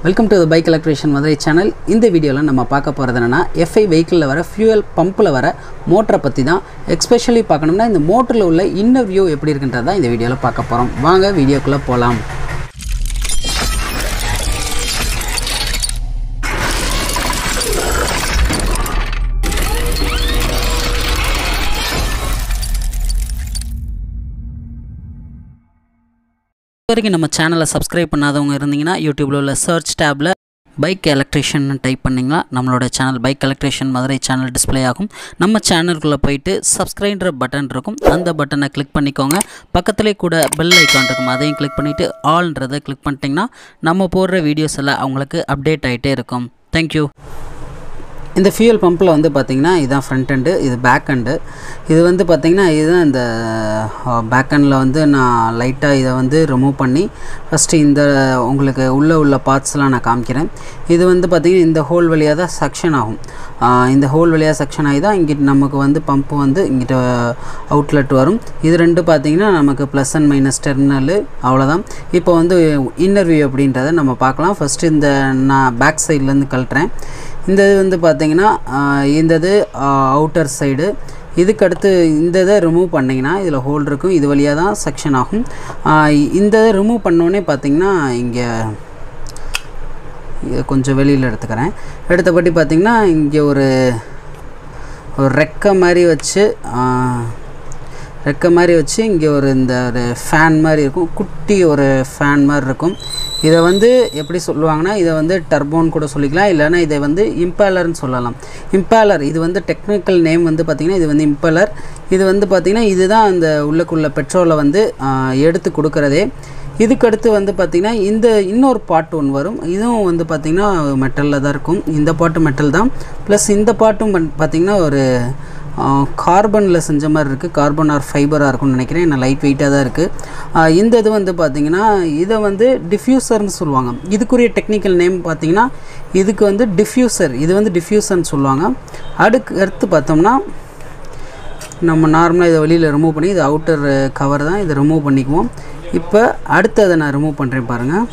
Welcome to the Bike Electrician Madurai channel. In this video, we will see FI vehicle la fuel pump la motor பத்தி தான் especially பார்க்கணும்னா இந்த மோட்டர்ல உள்ள inner view எப்படி இருக்குன்றத இந்த வீடியோல பார்க்க போறோம். வாங்க வீடியோக்குள்ள போலாம். வரைக்கும் நம்ம சேனலை சப்ஸ்கிரைப் பண்ணாதவங்க இருந்தீங்கன்னா யூடியூப்ல உள்ள சர்ச் டேப்ல பைக் எலக்ட்ரிஷியன் டைப் பண்ணிங்கன்னா நம்மளோட channel bike electrician Madurai channel display ஆகும். நம்ம சேனலுக்குள்ளே போயிட்டு சப்ஸ்கிரைப்ன்ற பட்டன் இருக்கும், அந்த பட்டனை கிளிக் பண்ணிக்கோங்க. பக்கத்துலேயே கூட பெல் ஐக்கான் இருக்கும், அதையும் கிளிக் பண்ணிவிட்டு ஆல்ன்றதை கிளிக் பண்ணிட்டீங்கன்னா நம்ம போடுற வீடியோஸ் எல்லாம் அவங்களுக்கு அப்டேட் ஆகிட்டே இருக்கும். தேங்க்யூ. இந்த ஃபியூல் பம்பில் வந்து பார்த்திங்கன்னா இதுதான் ஃப்ரண்ட் எண்டு, இது பேக் எண்டு. இது வந்து பார்த்திங்கன்னா இதுதான் இந்த பேக் எண்டில் வந்து நான் லைட்டாக இதை வந்து ரிமூவ் பண்ணி ஃபஸ்ட்டு இந்த உங்களுக்கு உள்ள பார்ட்ஸ்லாம் நான் காமிக்கிறேன். இது வந்து பார்த்திங்கன்னா இந்த ஹோல் வழியாக தான் செக்ஷன் ஆகும். இந்த ஹோல் வழியாக செக்ஷன் ஆகி தான் இங்கிட்ட நமக்கு வந்து பம்பு வந்து இங்கிட்ட அவுட்லெட் வரும். இது ரெண்டு பார்த்திங்கன்னா நமக்கு ப்ளஸ் அண்ட் மைனஸ் டெர்மினல், அவ்வளோதான். இப்போ வந்து இன்னர் வியூ அப்படின்றத நம்ம பார்க்கலாம். ஃபஸ்ட்டு இந்த நான் பேக் சைட்லேருந்து கழட்டுறேன். இந்த இது வந்து பார்த்திங்கன்னா இந்த இது அவுட்டர் சைடு. இதுக்கு அடுத்து இந்த இதை ரிமூவ் பண்ணிங்கன்னா இதில் ஹோல் இருக்கும், இது வழியாக தான் செக்ஷன் ஆகும். இந்த இதை ரிமூவ் பண்ணோடனே பார்த்திங்கன்னா இங்கே இதை கொஞ்சம் வெளியில் எடுத்துக்கிறேன். எடுத்தபடி பார்த்திங்கன்னா இங்கே ஒரு ரெக்கை மாதிரி வச்சு இங்கே ஒரு இந்த ஒரு ஃபேன் மாதிரி இருக்கும், குட்டி ஒரு ஃபேன் மாதிரி இருக்கும். இதை வந்து எப்படி சொல்லுவாங்கன்னா இதை வந்து டர்போன்னு கூட சொல்லிக்கலாம், இல்லைன்னா இதை வந்து இம்பேலர்னு சொல்லலாம். இம்பேலர் இது வந்து டெக்னிக்கல் நேம் வந்து பார்த்திங்கன்னா இது வந்து இம்பேலர். இது வந்து பார்த்திங்கன்னா இதுதான் அந்த உள்ளுக்குள்ள பெட்ரோலை வந்து எடுத்து கொடுக்குறதே. இதுக்கடுத்து வந்து பார்த்திங்கன்னா இந்த இன்னொரு பார்ட் ஒன்று வரும், இதுவும் வந்து பார்த்திங்கன்னா மெட்டலில் தான் இருக்கும். இந்த பாட்டு மெட்டல் தான், ப்ளஸ் இந்த பாட்டும் பார்த்திங்கன்னா ஒரு கார்பனில் செஞ்ச மாதிரி இருக்குது, கார்பன் ஆர் ஃபைபராக இருக்கும்னு நினைக்கிறேன், என்ன லைட் வெயிட்டாக தான் இருக்குது. இந்த இது வந்து பார்த்திங்கன்னா இதை வந்து டிஃப்யூசர்னு சொல்லுவாங்க. இதுக்குரிய டெக்னிக்கல் நேம் பார்த்திங்கன்னா இதுக்கு வந்து டிஃப்யூசர், இது வந்து டிஃப்யூசர்னு சொல்லுவாங்க. அடுத்து பார்த்தோம்னா நம்ம நார்மலாக இதை வெளியில் ரிமூவ் பண்ணி இது அவுட்டர் கவர் தான், இதை ரிமூவ் பண்ணிக்குவோம். இப்போ அடுத்து அதை நான் ரிமூவ் பண்ணுறேன் பாருங்கள்.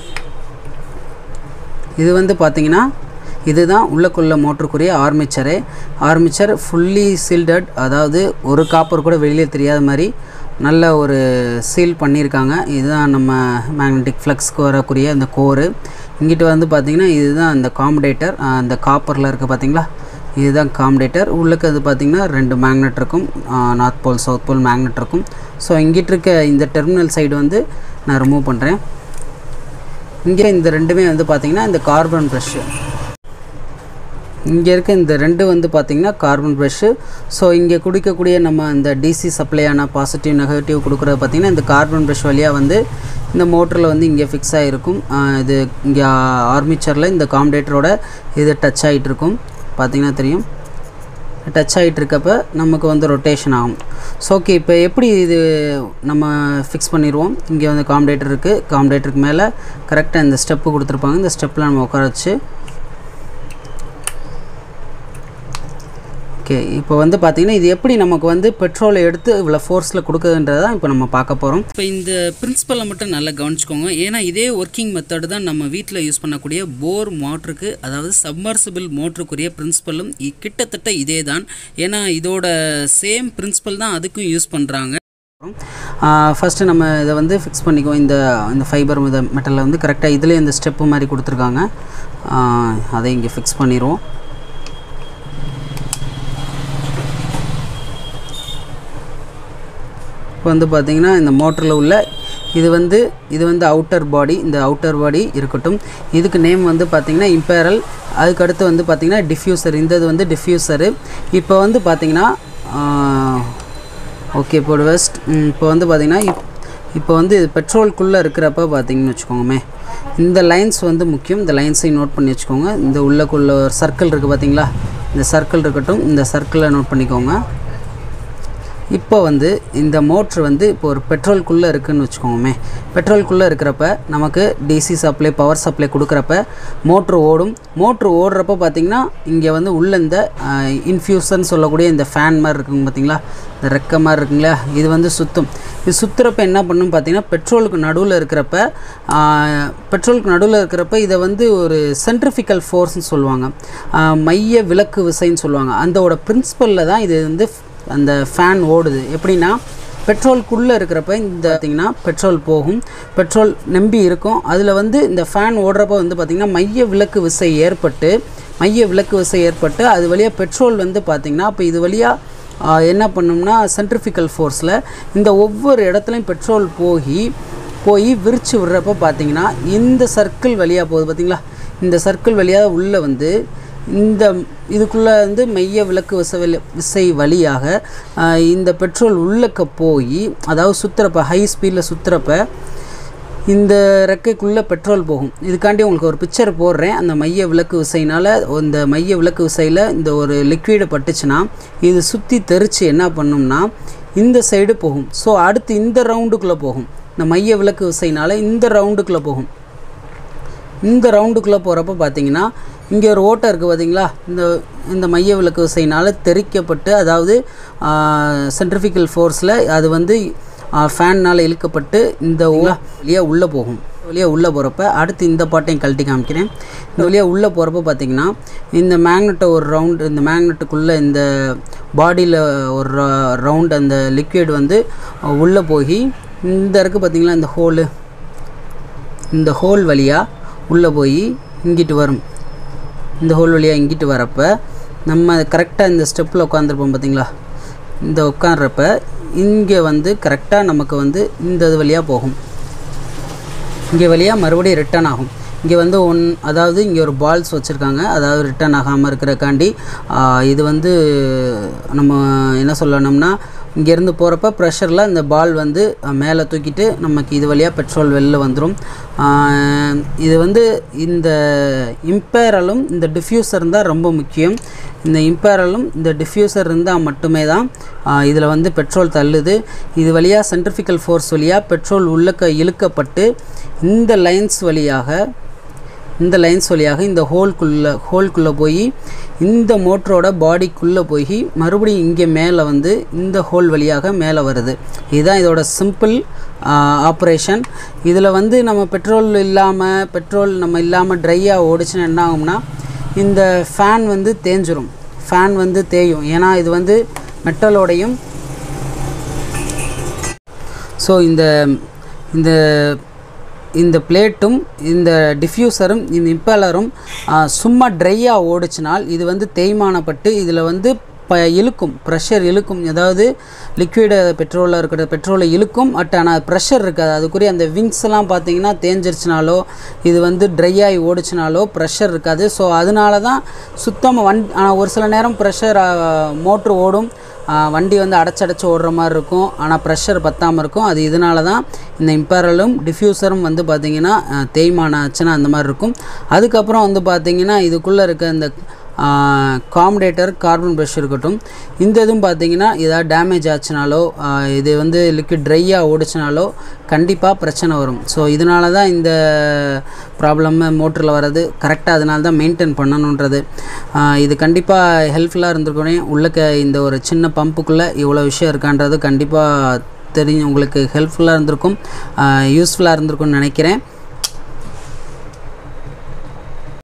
இது வந்து பார்த்திங்கன்னா இதுதான் உள்ளக்குள்ள மோட்டருக்குரிய ஆர்மிச்சர் ஃபுல்லி சீல்டட், அதாவது ஒரு காப்பர் கூட வெளியில் தெரியாத மாதிரி நல்ல ஒரு சீல் பண்ணியிருக்காங்க. இதுதான் நம்ம மேக்னெட்டிக் ஃப்ளக்ஸ்க்கு வரக்கூடிய அந்த கோரு. இங்கிட்ட வந்து பார்த்திங்கன்னா இதுதான் அந்த காம்படேட்டர், அந்த காப்பரில் இருக்குது பார்த்திங்களா, இதுதான் காம்படேட்டர். உள்ளுக்கு அது பார்த்திங்கன்னா 2 மேக்னெட் இருக்கும், north pole south pole magnet இருக்கும். ஸோ இங்கிட்ட இருக்க இந்த டெர்மினல் சைடு வந்து நான் ரிமூவ் பண்ணுறேன். இங்கே இந்த ரெண்டுமே வந்து பார்த்திங்கன்னா இந்த கார்பன் ப்ரஷ்ஷு, இங்கே இருக்க இந்த ரெண்டு வந்து பார்த்திங்கன்னா கார்பன் ப்ரஷ்ஷு. ஸோ இங்கே குடிக்கக்கூடிய நம்ம இந்த டிசி சப்ளையான பாசிட்டிவ் நெகட்டிவ் கொடுக்குறது பார்த்திங்கன்னா இந்த கார்பன் ப்ரஷ் வழியாக வந்து இந்த மோட்டரில் வந்து இங்கே ஃபிக்ஸ் ஆகிருக்கும். இது இங்கே ஆர்மிச்சரில் இந்த காம்படேட்டரோட இது டச் ஆகிட்டுருக்கும், பார்த்திங்கன்னா தெரியும். டச் ஆகிட்டுருக்கப்ப நமக்கு வந்து ரொட்டேஷன் ஆகும். ஸோ ஓகே, இப்போ எப்படி இது நம்ம ஃபிக்ஸ் பண்ணிடுவோம். இங்கே வந்து காம்படேட்டர் இருக்குது, காம்படேட்டருக்கு மேலே கரெக்டாக இந்த ஸ்டெப்பு கொடுத்துருப்பாங்க, இந்த ஸ்டெப்பில் நம்ம உட்கார வச்சு ஓகே. இப்போ வந்து பார்த்திங்கன்னா இது எப்படி நமக்கு வந்து பெட்ரோலை எடுத்து இவ்வளோ ஃபோர்ஸில் கொடுக்குதுன்றது தான் இப்போ நம்ம பார்க்க போகிறோம். இப்போ இந்த பிரின்சிபலை மட்டும் நல்லா கவனிச்சுக்கோங்க, ஏன்னா இதே ஒர்க்கிங் மெத்தட் தான் நம்ம வீட்டில் யூஸ் பண்ணக்கூடிய போர் மோட்டருக்கு, அதாவது சப்மர்சிபிள் மோட்டருக்குரிய பிரின்சிபலும் கிட்டத்தட்ட இதே தான். ஏன்னா இதோட சேம் பிரின்சிபல் தான் அதுக்கும் யூஸ் பண்ணுறாங்க. ஃபஸ்ட்டு நம்ம இதை வந்து ஃபிக்ஸ் பண்ணிக்குவோம். இந்த ஃபைபர் மெட்டலில் வந்து கரெக்டாக இதுலேயே இந்த ஸ்டெப்பு மாதிரி கொடுத்துருக்காங்க, அதை இங்கே ஃபிக்ஸ் பண்ணிடுவோம். இப்போ வந்து பார்த்திங்கன்னா இந்த மோட்டரில் உள்ள இது வந்து அவுட்டர் பாடி, இந்த அவுட்டர் பாடி இருக்கட்டும். இதுக்கு நேம் வந்து பார்த்திங்கன்னா இம்பேரல். அதுக்கடுத்து வந்து பார்த்திங்கன்னா டிஃப்யூசர், இந்த இது வந்து டிஃப்யூசரு. இப்போ வந்து பார்த்திங்கன்னா ஓகே இப்போ வெஸ்ட். இப்போ வந்து பார்த்திங்கன்னா இப்போ வந்து இது பெட்ரோல்குள்ளே இருக்கிறப்ப பார்த்திங்கன்னு வச்சுக்கோங்கமே, இந்த லைன்ஸ் வந்து முக்கியம். இந்த லைன்ஸையும் நோட் பண்ணி வச்சுக்கோங்க. இந்த உள்ளக்குள்ள ஒரு சர்க்கிள் இருக்குது பார்த்திங்களா, இந்த சர்க்கிள் இருக்கட்டும், இந்த சர்க்கிளை நோட் பண்ணிக்கோங்க. இப்போ வந்து இந்த மோட்ரு வந்து இப்போ ஒரு பெட்ரோல்குள்ளே இருக்குதுன்னு வச்சுக்கோங்கமே. பெட்ரோல்குள்ளே இருக்கிறப்ப நமக்கு டிசி சப்ளை பவர் சப்ளை கொடுக்குறப்ப மோட்ரு ஓடும். மோட்ரு ஓடுறப்ப பார்த்திங்கன்னா இங்கே வந்து உள்ள இந்த இன்ஃப்யூசர்னு சொல்லக்கூடிய இந்த ஃபேன் மாதிரி இருக்குங்க பார்த்திங்களா, இந்த ரெக்க மாதிரி இருக்குங்களா, இது வந்து சுற்றும். இது சுற்றுறப்ப என்ன பண்ணும் பார்த்திங்கன்னா பெட்ரோலுக்கு நடுவில் இருக்கிறப்ப இதை வந்து ஒரு சென்ட்ரிஃபிகல் ஃபோர்ஸ்னு சொல்லுவாங்க, மைய விலக்கு விசைன்னு சொல்லுவாங்க. அதோட பிரின்சிபலில் தான் இது வந்து அந்த ஃபேன் ஓடுது. எப்படின்னா பெட்ரோல்குள்ளே இருக்கிறப்ப இந்த பார்த்திங்கன்னா பெட்ரோல் போகும், பெட்ரோல் நம்பி இருக்கும். அதில் வந்து இந்த ஃபேன் ஓடுறப்ப வந்து பார்த்திங்கன்னா மைய விலக்கு விசை ஏற்பட்டு அது வழியாக பெட்ரோல் வந்து பார்த்திங்கன்னா அப்போ இது வழியாக என்ன பண்ணும்னா சென்ட்ரிஃபிகல் ஃபோர்ஸில் இந்த ஒவ்வொரு இடத்துலையும் பெட்ரோல் போய் விரிச்சு விடுறப்ப பார்த்திங்கன்னா இந்த சர்க்கிள் வழியாக போகுது பார்த்திங்களா. இந்த சர்க்கிள் வழியாக உள்ளே வந்து இந்த இதுக்குள்ளே வந்து மைய விலக்கு விசை வழியாக இந்த பெட்ரோல் உள்ளக்க போய், அதாவது சுற்றுறப்ப ஹை ஸ்பீடில் சுற்றுறப்ப இந்த ரெக்கைக்குள்ளே பெட்ரோல் போகும். இதுக்காண்டி உங்களுக்கு ஒரு பிக்சர் போடுறேன். அந்த மைய விலக்கு விசைனால் இந்த மைய விலக்கு விசையில் இந்த ஒரு லிக்விடு பட்டுச்சுன்னா இது சுற்றி தெரித்து என்ன பண்ணும்னா இந்த சைடு போகும். ஸோ அடுத்து இந்த ரவுண்டுக்குள்ளே போகும். இந்த மைய விலக்கு விசைனால் இந்த ரவுண்டுக்குள்ளே போகும். இந்த ரவுண்டுக்குள்ளே போகிறப்ப பார்த்திங்கன்னா இங்கே ஒரு ஓட்டை இருக்குது பார்த்திங்களா, இந்த மைய விலக்கு விசைனால் தெரிக்கப்பட்டு, அதாவது சென்ட்ரிஃபிகல் ஃபோர்ஸில் அது வந்து ஃபேன்னால் இழுக்கப்பட்டு இந்த வழியாக உள்ளே போகும். வழியாக உள்ளே போகிறப்ப அடுத்து இந்த பாட்டையும் கழட்டி காமிக்கிறேன். இந்த வழியாக உள்ளே போகிறப்ப பார்த்திங்கன்னா இந்த மேக்னெட்டை ஒரு ரவுண்டு, இந்த மேக்னெட்டுக்குள்ளே இந்த பாடியில் ஒரு ரவுண்டு அந்த லிக்விட் வந்து உள்ளே போய் இந்த இருக்குது பார்த்திங்களா, இந்த ஹோல் வழியாக உள்ளே போய் இங்கிட்டு வரும். இந்த ஹோல் வழியாக இங்கிட்டு வரப்போ நம்ம கரெக்டாக இந்த ஸ்டெப்பில் உட்காந்துருப்போம் பார்த்திங்களா. இந்த உட்கார்றப்ப இங்கே வந்து கரெக்டாக நமக்கு வந்து இந்த இது வழியாக போகும். இங்கே வழியாக மறுபடியும் ரிட்டர்ன் ஆகும். இங்கே வந்து அதாவது இங்கே ஒரு பால்ஸ் வச்சுருக்காங்க, அதாவது ரிட்டர்ன் ஆகாமல் இருக்கிறக்காண்டி இது வந்து நம்ம என்ன சொல்லணும்னா இங்கேருந்து போகிறப்ப ப்ரெஷரில் இந்த பால் வந்து மேலே தூக்கிட்டு நமக்கு இது வழியாக பெட்ரோல் வெளில வந்துடும். இது வந்து இந்த இம்பேரலும் இந்த டிஃப்யூசர் தான் ரொம்ப முக்கியம். இந்த இம்பேரலும் இந்த டிஃப்யூசர் இருந்தால் மட்டுமே தான் இதில் வந்து பெட்ரோல் தள்ளுது. இது வழியாக சென்ட்ரிஃபிகல் ஃபோர்ஸ் வழியாக பெட்ரோல் உள்ளக்க இழுக்கப்பட்டு இந்த லைன்ஸ் வழியாக இந்த ஹோல்குள்ளே போய் இந்த மோட்டரோட பாடிக்குள்ளே போய் மறுபடியும் இங்கே மேலே வந்து இந்த ஹோல் வழியாக மேலே வருது. இதுதான் இதோட சிம்பிள் ஆப்ரேஷன். இதில் வந்து நம்ம பெட்ரோல் இல்லாமல் ட்ரையாக ஓடிச்சுன்னா என்ன ஆகும்னா இந்த ஃபேன் வந்து தேயும். ஏன்னா இது வந்து மெட்டலோடையும், ஸோ இந்த பிளேட்டும் இந்த டிஃப்யூசரும் இந்த இம்பேலரும் சும்மா ட்ரையாக ஓடிச்சினால் இது வந்து தேய்மானப்பட்டு இதில் வந்து ப்ரெஷர் இழுக்கும். அதாவது லிக்விடு பெட்ரோலில் இருக்கிற பெட்ரோலை இழுக்கும். ஆனால் ப்ரெஷர் இருக்காது. அதுக்குரிய அந்த விங்ஸ்லாம் பார்த்திங்கன்னா தேஞ்சிருச்சுனாலோ இது வந்து ட்ரையாகி ஓடிச்சினாலோ ப்ரெஷர் இருக்காது. ஸோ அதனால தான் சுத்தமாக ஒரு சில நேரம் ப்ரெஷர் மோட்ரு ஓடும், வண்டி வந்து அடைச்சடைச்சு ஓடுற மாதிரி இருக்கும், ஆனால் ப்ரெஷர் பத்தாமல் இருக்கும். அது இதனால தான் இந்த இம்பேரலும் டிஃப்யூசரும் வந்து பார்த்திங்கன்னா தேய்மானம் ஆச்சுன்னா அந்த மாதிரி இருக்கும். அதுக்கப்புறம் வந்து பார்த்திங்கன்னா இதுக்குள்ளே இருக்க இந்த காம்படேட்டர் கார்பன் ப்ரஷ் இருக்கட்டும், இந்த இதுவும் பார்த்திங்கன்னா ஏதாவது டேமேஜ் ஆச்சுனாலோ இது வந்து லிக்விட் ட்ரையாக ஓடிச்சினாலோ கண்டிப்பாக பிரச்சனை வரும். ஸோ இதனால தான் இந்த ப்ராப்ளம் மோட்டரில் வர்றது. கரெக்டாக அதனால தான் மெயின்டைன் பண்ணணுன்றது. இது கண்டிப்பாக ஹெல்ப்ஃபுல்லாக இருந்திருக்கணும். உள்ளக்க இந்த ஒரு சின்ன பம்புக்குள்ளே இவ்வளோ விஷயம் இருக்கான்றது கண்டிப்பாக உங்களுக்கு ஹெல்ப்ஃபுல்லாக இருந்திருக்கும், யூஸ்ஃபுல்லாக இருந்திருக்கும்னு நினைக்கிறேன்.